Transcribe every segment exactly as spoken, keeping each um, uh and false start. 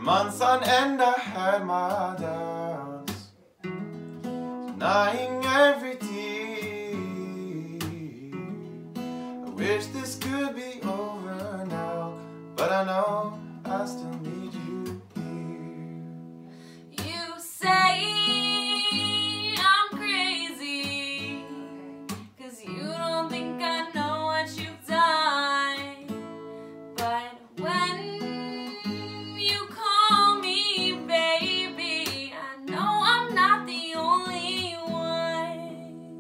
months on end I had my doubts, denying every tear. I wish this could be over now, but I know I still need you here. You say I'm crazy, 'cause you don't think I know what you've done. But when you call me baby, I know I'm not the only one.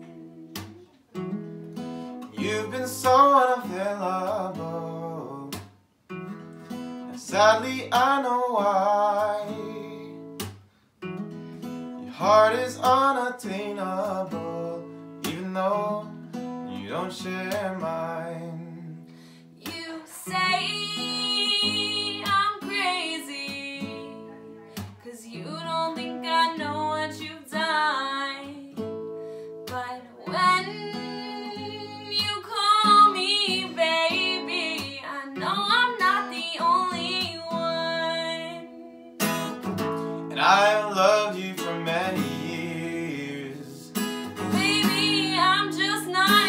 You've been so unavailable, and sadly I know why. Your heart is unattainable, even though you don't share mine. You say I'm crazy, 'cause you don't think I know what you've done. But when you call me baby, I know I'm not the only one. And I have loved you for many years. Baby, I'm just not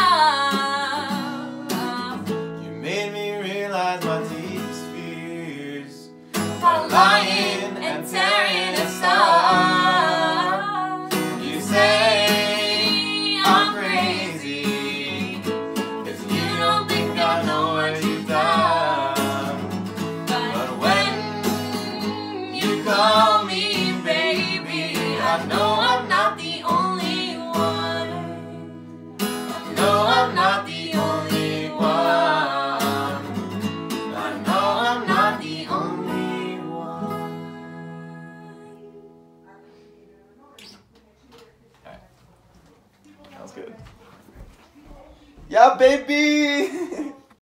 enough. You made me realize my deepest fears By lying and tearing us up. You say I'm crazy, 'cause you don't think I know what you've done. But when you call me baby, I know I'm not the only one. I know I'm not the only one. I know I'm not the only one. Alright. That was good. Yeah, baby!